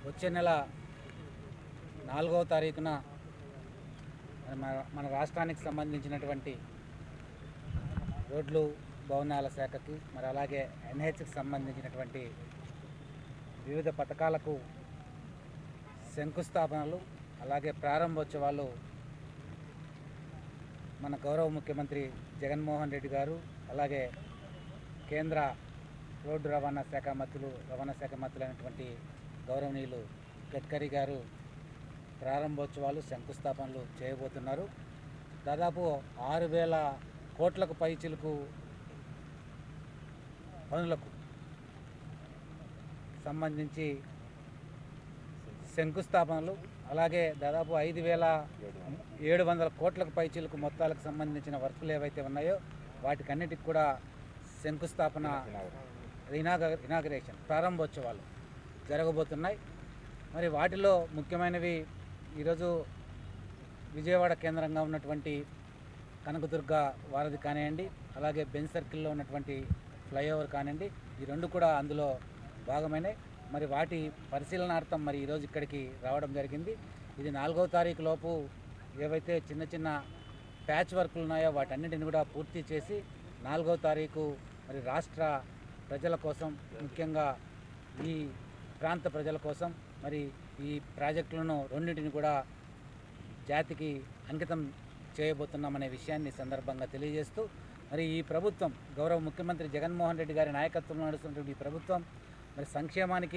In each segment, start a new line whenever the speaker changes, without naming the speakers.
వచ్చే నెల 4వ తారీఖున మన రాష్ట్రానికి సంబంధించినటువంటి రోడ్లు భవనాల శాఖకి మరి అలాగే ఎన్హెచ్కి సంబంధించినటువంటి వివిధ పథకాలకు శంకుస్థాపనలు అలాగే ప్రారంభోత్సవాలు మన గౌరవ ముఖ్యమంత్రి జగన్మోహన్ రెడ్డి గారు అలాగే కేంద్ర రోడ్డు రవాణా శాఖ మంత్రులైనటువంటి గౌరవనీయులు గడ్కరీ గారు ప్రారంభోత్సవాలు శంకుస్థాపనలు చేయబోతున్నారు. దాదాపు 6,000 కోట్లకు పైచిలుకు పనులకు సంబంధించి శంకుస్థాపనలు అలాగే దాదాపు 5,700 కోట్లకు పైచిలుకు మొత్తాలకు సంబంధించిన వర్కులు ఏవైతే ఉన్నాయో వాటికన్నిటికి కూడా శంకుస్థాపన ఇనాగరేషన్ ప్రారంభోత్సవాలు జరగబోతున్నాయి. మరి వాటిలో ముఖ్యమైనవి ఈరోజు విజయవాడ కేంద్రంగా ఉన్నటువంటి కనకదుర్గ వారధి కానివ్వండి, అలాగే బెంజ్ సర్కిల్లో ఉన్నటువంటి ఫ్లైఓవర్ కానివ్వండి, ఈ రెండు కూడా అందులో భాగమైనవి. మరి వాటి పరిశీలనార్థం మరి ఈరోజు ఇక్కడికి రావడం జరిగింది. ఇది 4వ తారీఖు లోపు ఏవైతే చిన్న చిన్న ప్యాచ్ వర్కులు ఉన్నాయో వాటన్నిటిని కూడా పూర్తి చేసి 4వ తారీఖు మరి రాష్ట్ర ప్రజల కోసం, ముఖ్యంగా ఈ ప్రాంత ప్రజల కోసం మరి ఈ ప్రాజెక్టులను రెండింటిని కూడా జాతికి అంకితం చేయబోతున్నామనే విషయాన్ని సందర్భంగా తెలియజేస్తూ మరి ఈ ప్రభుత్వం గౌరవ ముఖ్యమంత్రి జగన్మోహన్ రెడ్డి గారి నాయకత్వంలో నడుస్తున్నటువంటి ఈ ప్రభుత్వం మరి సంక్షేమానికి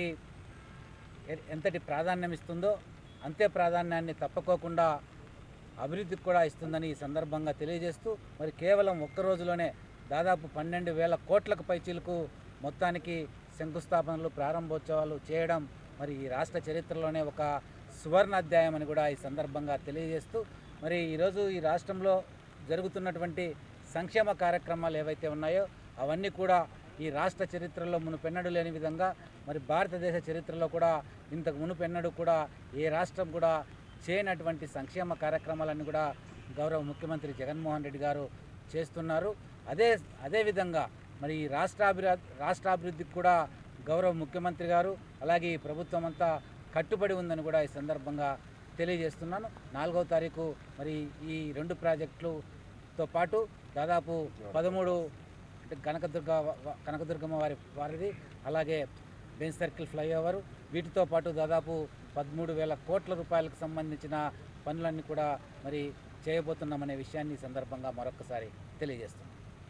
ఎంతటి ప్రాధాన్యం ఇస్తుందో అంతే ప్రాధాన్యాన్ని తప్పుకోకుండా అభివృద్ధికి కూడా ఇస్తుందని ఈ సందర్భంగా తెలియజేస్తూ మరి కేవలం ఒక్క రోజులోనే దాదాపు 12,000 కోట్లకు పైచీలకు మొత్తానికి శంకుస్థాపనలు ప్రారంభోత్సవాలు చేయడం మరి ఈ రాష్ట్ర చరిత్రలోనే ఒక సువర్ణ అధ్యాయం అని కూడా ఈ సందర్భంగా తెలియజేస్తూ మరి ఈరోజు ఈ రాష్ట్రంలో జరుగుతున్నటువంటి సంక్షేమ కార్యక్రమాలు ఏవైతే ఉన్నాయో అవన్నీ కూడా ఈ రాష్ట్ర చరిత్రలో మునుపెన్నడూ లేని విధంగా మరి భారతదేశ చరిత్రలో కూడా ఇంతకు మునుపెన్నడూ కూడా ఏ రాష్ట్రం కూడా చేయనటువంటి సంక్షేమ కార్యక్రమాలన్నీ కూడా గౌరవ ముఖ్యమంత్రి జగన్మోహన్ రెడ్డి గారు చేస్తున్నారు. అదేవిధంగా మరి ఈ రాష్ట్రాభివృద్ధికి కూడా గౌరవ ముఖ్యమంత్రి గారు అలాగే ఈ ప్రభుత్వం అంతా కట్టుబడి ఉందని కూడా ఈ సందర్భంగా తెలియజేస్తున్నాను. 4వ తారీఖు మరి ఈ 2 ప్రాజెక్టులతో పాటు దాదాపు 13 అంటే కనకదుర్గమ్మ వారిది అలాగే బెంజ్ సర్కిల్ ఫ్లైఓవర్ వీటితో పాటు దాదాపు 13,000 కోట్ల రూపాయలకు సంబంధించిన పనులన్నీ కూడా మరి చేయబోతున్నామనే విషయాన్ని ఈ సందర్భంగా మరొకసారి తెలియజేస్తున్నాం.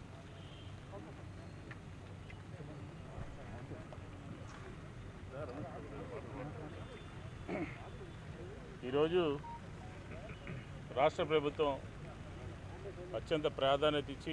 ఈరోజు రాష్ట్ర ప్రభుత్వం అత్యంత ప్రాధాన్యత ఇచ్చి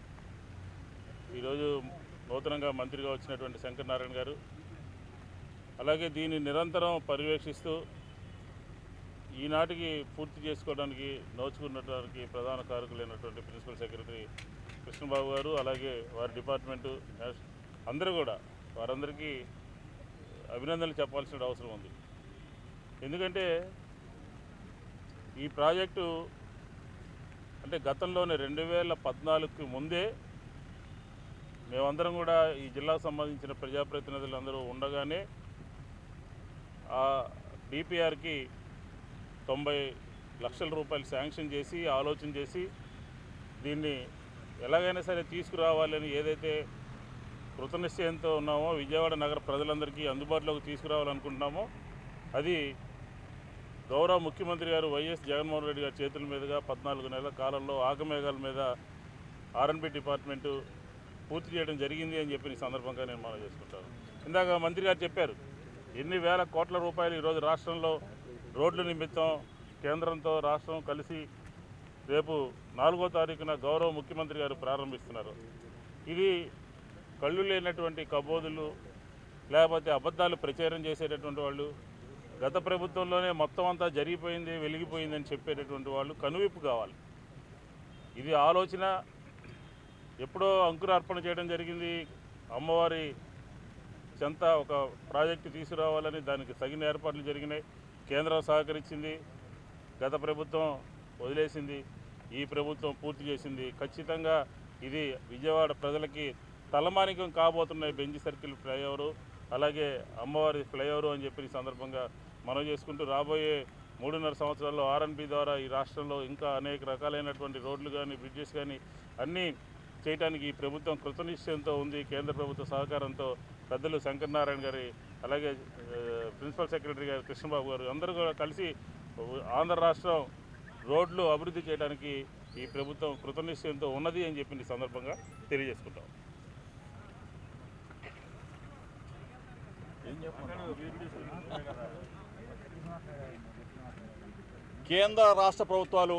ఈరోజు నూతనంగా మంత్రిగా వచ్చినటువంటి శంకర్ నారాయణ గారు అలాగే దీన్ని నిరంతరం పర్యవేక్షిస్తూ ఈనాటికి పూర్తి చేసుకోవడానికి నోచుకున్నడానికి ప్రధాన కారకులైనటువంటి ప్రిన్సిపల్ సెక్రటరీ కృష్ణబాబు గారు అలాగే వారి డిపార్ట్మెంటు అందరూ కూడా వారందరికీ అభినందనలు చెప్పాల్సిన అవసరం ఉంది. ఎందుకంటే ఈ ప్రాజెక్టు అంటే గతంలోనే 2014కి ముందే మేమందరం కూడా ఈ జిల్లాకు సంబంధించిన ప్రజాప్రతినిధులందరూ ఉండగానే ఆ డిపిఆర్కి 90 లక్షల రూపాయలు శాంక్షన్ చేసి ఆలోచన చేసి దీన్ని ఎలాగైనా సరే తీసుకురావాలని ఏదైతే కృతనిశ్చయంతో ఉన్నామో విజయవాడ నగర ప్రజలందరికీ అందుబాటులోకి తీసుకురావాలనుకుంటున్నామో అది గౌరవ ముఖ్యమంత్రి గారు వైఎస్ జగన్మోహన్ రెడ్డి గారి చేతుల మీదుగా 14 నెలల కాలంలో ఆగమేఘాల మీద ఆర్ఎన్బి డిపార్ట్మెంటు పూర్తి చేయడం జరిగింది అని చెప్పి ఈ సందర్భంగా నేను మనం చేసుకుంటాను. ఇందాక మంత్రి గారు చెప్పారు ఎన్ని వేల కోట్ల రూపాయలు ఈరోజు రాష్ట్రంలో రోడ్ల నిమిత్తం కేంద్రంతో రాష్ట్రం కలిసి రేపు 4వ తారీఖున గౌరవ ముఖ్యమంత్రి గారు ప్రారంభిస్తున్నారు. ఇది కళ్ళు లేనటువంటి కబోదులు లేకపోతే అబద్ధాలు ప్రచారం చేసేటటువంటి వాళ్ళు గత ప్రభుత్వంలోనే మొత్తం అంతా జరిగిపోయింది వెలిగిపోయిందని చెప్పేటటువంటి వాళ్ళు కనువిప్పు కావాలి. ఇది ఆలోచన ఎప్పుడో అంకురార్పణ చేయడం జరిగింది. అమ్మవారి చెంత ఒక ప్రాజెక్టు తీసుకురావాలని దానికి తగిన ఏర్పాట్లు జరిగినాయి. కేంద్రం సహకరించింది, గత ప్రభుత్వం వదిలేసింది, ఈ ప్రభుత్వం పూర్తి చేసింది. ఖచ్చితంగా ఇది విజయవాడ ప్రజలకి తలమానికం కాబోతున్నాయి. బెంజ్ సర్కిల్ ఫ్లైఓవరు అలాగే అమ్మవారి ఫ్లైఓవర్ అని చెప్పి ఈ సందర్భంగా మనం చేసుకుంటూ రాబోయే 3.5 సంవత్సరాల్లో ఆర్ఎన్బి ద్వారా ఈ రాష్ట్రంలో ఇంకా అనేక రకాలైనటువంటి రోడ్లు కానీ బ్రిడ్జెస్ కానీ అన్నీ చేయడానికి ఈ ప్రభుత్వం కృతనిశ్చయంతో ఉంది. కేంద్ర ప్రభుత్వ సహకారంతో పెద్దలు శంకర్ నారాయణ గారి అలాగే ప్రిన్సిపల్ సెక్రటరీ గారు కృష్ణబాబు గారు అందరూ కూడా కలిసి ఆంధ్ర రాష్ట్రం రోడ్లు అభివృద్ధి చేయడానికి ఈ ప్రభుత్వం కృతనిశ్చయంతో ఉన్నది అని చెప్పి ఈ సందర్భంగా తెలియజేసుకుంటాం.
కేంద్ర రాష్ట్ర ప్రభుత్వాలు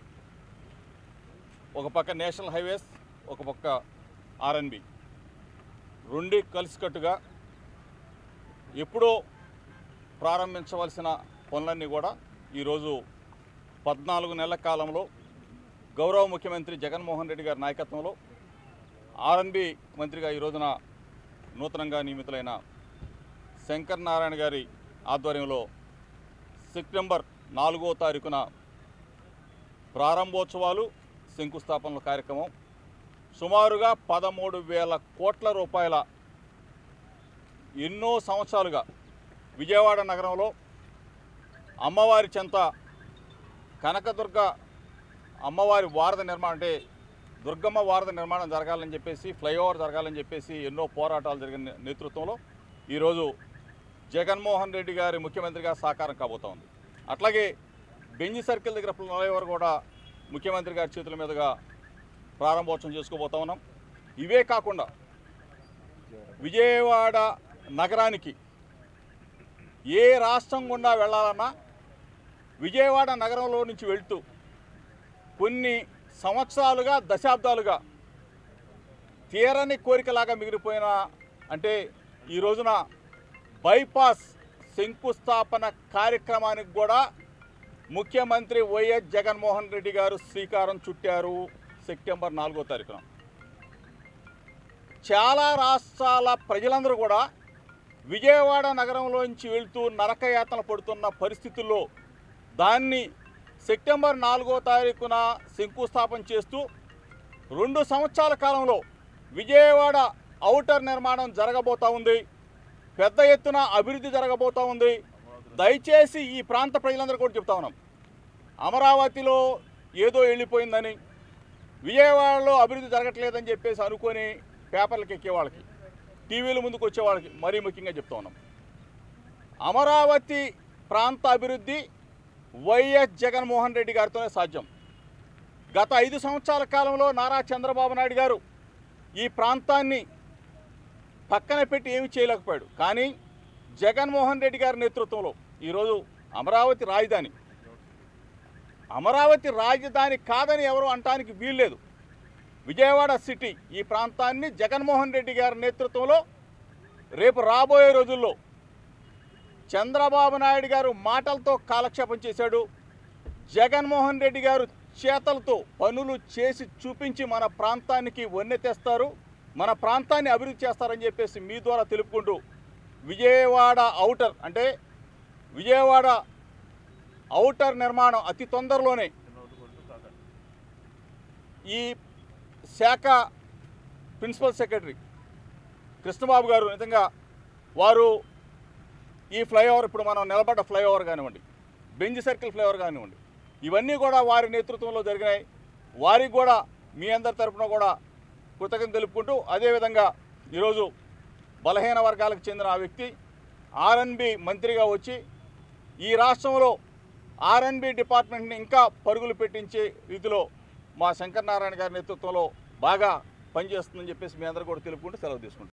ఒక పక్క నేషనల్ హైవేస్, ఒక పక్క ఆర్ఎన్బి రెండీ కలిసికట్టుగా ఎప్పుడో ప్రారంభించవలసిన పనులన్నీ కూడా ఈరోజు 14 నెలల కాలంలో గౌరవ ముఖ్యమంత్రి జగన్మోహన్ రెడ్డి గారి నాయకత్వంలో ఆర్ఎన్బి మంత్రిగా ఈ రోజున నూతనంగా నియమితులైన శంకర్ నారాయణ గారి ఆధ్వర్యంలో సెప్టెంబర్ 4వ తారీఖున ప్రారంభోత్సవాలు, శంకుస్థాపనల కార్యక్రమం సుమారుగా 13,000 కోట్ల రూపాయల ఎన్నో సంవత్సరాలుగా విజయవాడ నగరంలో అమ్మవారి చెంత కనకదుర్గ అమ్మవారి వారధి నిర్మాణం అంటే దుర్గమ్మ వారధి నిర్మాణం జరగాలని చెప్పేసి, ఫ్లైఓవర్ జరగాలని చెప్పేసి ఎన్నో పోరాటాలు జరిగిన నేతృత్వంలో ఈరోజు జగన్మోహన్ రెడ్డి గారి ముఖ్యమంత్రిగా సాకారం కాబోతా ఉంది. అట్లాగే బెంజి సర్కిల్ దగ్గర ఫ్లైఓవర్ కూడా ముఖ్యమంత్రి గారి చేతుల మీదుగా ప్రారంభోత్సవం చేసుకోబోతా ఉన్నాం. ఇవే కాకుండా విజయవాడ నగరానికి ఏ రాష్ట్రం గుండా వెళ్ళాలన్నా విజయవాడ నగరంలో నుంచి వెళ్తూ కొన్ని సంవత్సరాలుగా, దశాబ్దాలుగా తీరని కోరికలాగా మిగిలిపోయిన అంటే ఈ రోజున బైపాస్ శంకుస్థాపన కార్యక్రమానికి కూడా ముఖ్యమంత్రి వైఎస్ జగన్మోహన్ రెడ్డి గారు శ్రీకారం చుట్టారు సెప్టెంబర్ 4వ తారీఖున. చాలా రాష్ట్రాల ప్రజలందరూ కూడా విజయవాడ నగరంలోంచి వెళ్తూ నరకయాతన పడుతున్న పరిస్థితుల్లో దాన్ని సెప్టెంబర్ 4వ తారీఖున శంకుస్థాపన చేస్తూ 2 సంవత్సరాల కాలంలో విజయవాడ ఔటర్ నిర్మాణం జరగబోతూ ఉంది. పెద్ద ఎత్తున అభివృద్ధి జరగబోతూ ఉంది. దయచేసి ఈ ప్రాంత ప్రజలందరూ కూడా చెప్తా ఉన్నాం, అమరావతిలో ఏదో వెళ్ళిపోయిందని, విజయవాడలో అభివృద్ధి జరగట్లేదని చెప్పేసి అనుకొని పేపర్లకు ఎక్కేవాళ్ళకి, టీవీల ముందుకు వచ్చేవాళ్ళకి మరీ ముఖ్యంగా చెప్తా ఉన్నాం, అమరావతి ప్రాంత అభివృద్ధి వైఎస్ జగన్మోహన్ రెడ్డి గారితోనే సాధ్యం. గత 5 సంవత్సరాల కాలంలో నారా చంద్రబాబు నాయుడు గారు ఈ ప్రాంతాన్ని పక్కన పెట్టి ఏమీ చేయలేకపోయాడు. కానీ జగన్మోహన్ రెడ్డి గారి నేతృత్వంలో ఈరోజు అమరావతి రాజధాని కాదని ఎవరు అనటానికి వీల్లేదు. విజయవాడ సిటీ ఈ ప్రాంతాన్ని జగన్మోహన్ రెడ్డి గారి నేతృత్వంలో రేపు రాబోయే రోజుల్లో చంద్రబాబు నాయుడు గారు మాటలతో కాలక్షేపం చేశాడు. జగన్మోహన్ రెడ్డి గారు చేతలతో పనులు చేసి చూపించి మన ప్రాంతానికి వన్నె తెస్తారు, మన ప్రాంతాన్ని అభివృద్ధి చేస్తారని చెప్పేసి మీ ద్వారా తెలుపుకుంటూ విజయవాడ ఔటర్ అంటే విజయవాడ ఔటర్ నిర్మాణం అతి తొందరలోనే ఈ శాఖ ప్రిన్సిపల్ సెక్రటరీ కృష్ణబాబు గారు నిజంగా వారు ఈ ఫ్లైఓవర్ ఇప్పుడు మనం నిలబడ్డ ఫ్లైఓవర్ కానివ్వండి, బెంజి సర్కిల్ ఫ్లైఓవర్ కానివ్వండి, ఇవన్నీ కూడా వారి నేతృత్వంలో జరిగినాయి. వారికి కూడా మీ అందరి తరఫున కూడా కృతజ్ఞత తెలుపుకుంటూ అదేవిధంగా ఈరోజు బలహీన వర్గాలకు చెందిన ఆ వ్యక్తి ఆర్ఎన్బి మంత్రిగా వచ్చి ఈ రాష్ట్రంలో ఆర్ఎన్బి డిపార్ట్మెంట్ని ఇంకా పరుగులు పెట్టించే రీతిలో మా శంకర్ నారాయణ గారి నేతృత్వంలో బాగా పనిచేస్తుందని చెప్పేసి మీ అందరూ కూడా తెలుపుకుంటూ సెలవు తీసుకుంటాం.